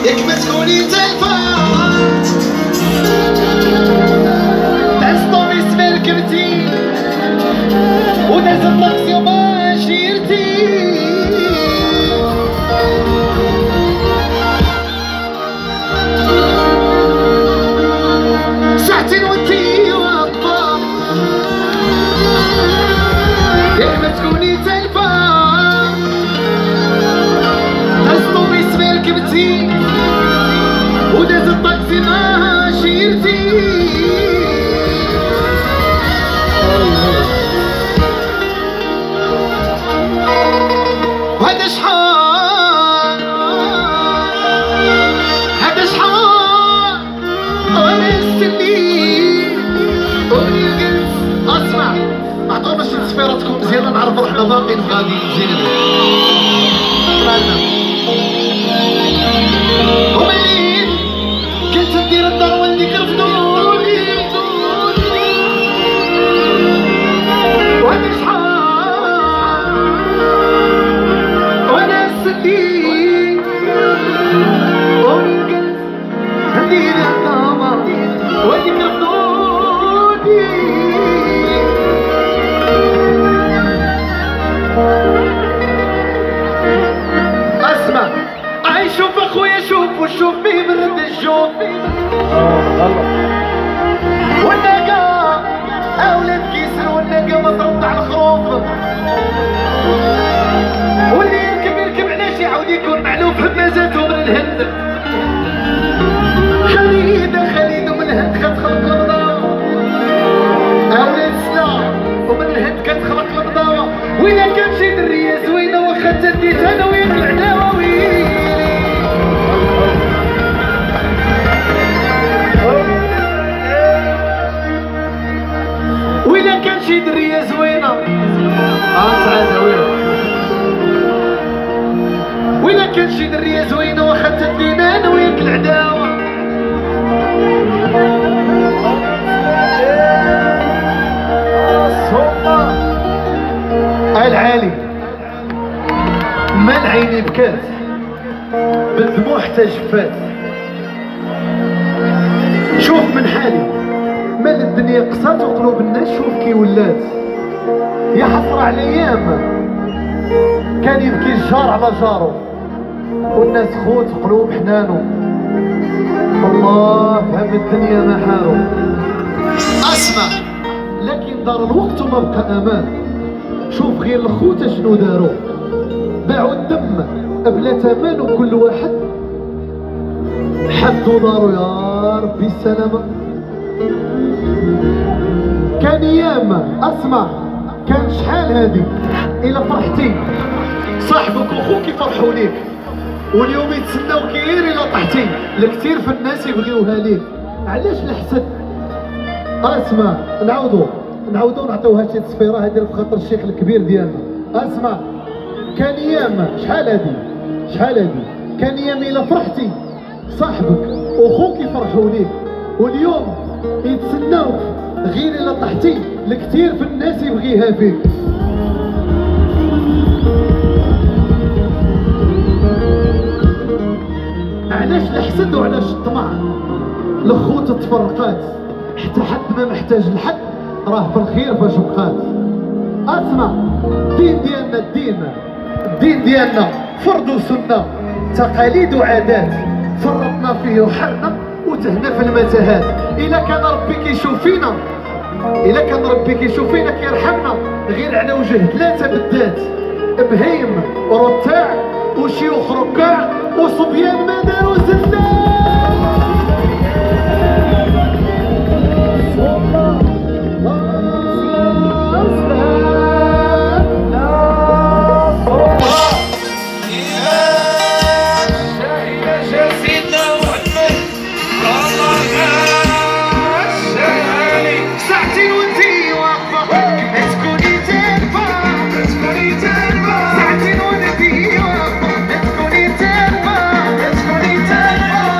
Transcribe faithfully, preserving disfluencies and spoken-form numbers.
ياك ما تكوني تلفات تعصطوني سما ركبتي وداز الطاكسي وما شيرتي ساعتين وانتي واقفة ياك ما تكوني تلفة تعصطوني سما ركبتي وداز الطاكسي ما شيرتي هذا شحال هذا شحال وانا نستني وني الجنس اسمع عطوا باش تصفيراتكم مزيانه نعرفوا حنا باقيين غاديين مزيانين ومنين كنت ندير الدار واللي كرفدوني وهذا شحال وانا نستني وني الجنس ندير الدار واللي كرفدوني اسمع اي شوف اخويا شوف وشوف بيه من رد الجوف والنقا اولاد كيسر والنقا ما ترد على الخروف واللي يركب يركب علاش يعاود يكون معلوف حمازاته من الهند خليده خليده من الهند كتخلق البضاوة اولاد سلا ومن الهند كتخلق البضاوة وإلا كان شي درية زوينة واخا تديت انا وياك العداوة ويلي وإلا كان شي درية زوينة اه تعال وياك وإلا كان شي درية زوينة واخا تدينا انا وياك العداوة العالي ما العين بكات بالدموع حتى جفات شوف من حالي مال الدنيا قصات وقلوب الناس شوف كي ولات يا حسرة على ايام كان يبكي الجار على جارو والناس خوت قلوب حنانو الله فهم الدنيا ما حارو اسمع لكن دار الوقت وما بقى امان شوف غير الخوت شنو دارو باعوا الدم بلا تمن وكل واحد حدو دارو يا ربي السلامة كان ياما اسمع كان شحال هادي الا فرحتي صاحبك واخوك يفرحوا ليك واليوم يتسناو كير الا طحتي الكثير في الناس يبغيوها ليك علاش الحسد اسمع نعاودو نعاودو نعطيوها شي تصفيره هادي بخاطر الشيخ الكبير ديالنا اسمع كان ياما شحال هادي شحال هادي كان ياما الا فرحتي صاحبك واخوك يفرحوا ليك واليوم يتسناوك غير الا طحتي الكثير في الناس يبغيها فيك علاش الحسد وعلاش الطمع الخوت تفرقات حتى حد ما محتاج لحد راه في الخير فاش بقات اسمع الدين ديالنا الدين الدين ديالنا فرض وسنه تقاليد وعادات فرطنا فيه وحرنا وتهنا في المتاهات الا كان ربي كيشوف فينا الا كان ربي كيشوف فينا كيرحمنا غير على وجه ثلاثه بالذات بهيم ورتاع وشيوخ ركاع وصبيان ما داروا زلات Let's go,